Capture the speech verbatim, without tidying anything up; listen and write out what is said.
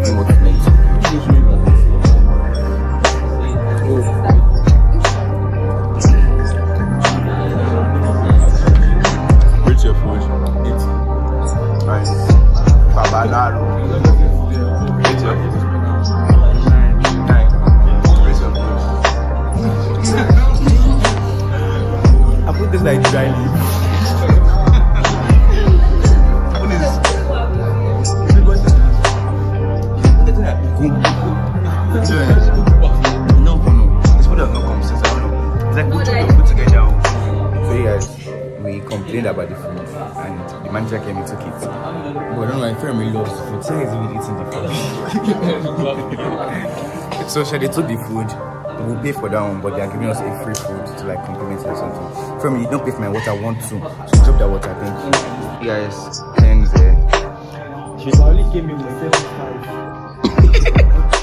know what's next. Where's your food? It's right. Babalaro. Where's your food? Nine. Where's your food? I put this like dry leaf. What is this? What is this? No, no, no. This food does not come since I don't know. It's like put it together. So you guys, we complained about the food and the manager came and took it. But I don't know, I feel really lost food. So he's even eating the food. So they took the food. We'll pay for that one, but they are giving us a free food to like compliment or something. From me, you don't pay for my water, I want to. So drop that water, thank you. You guys, thanks there. She only came in with seventy-five.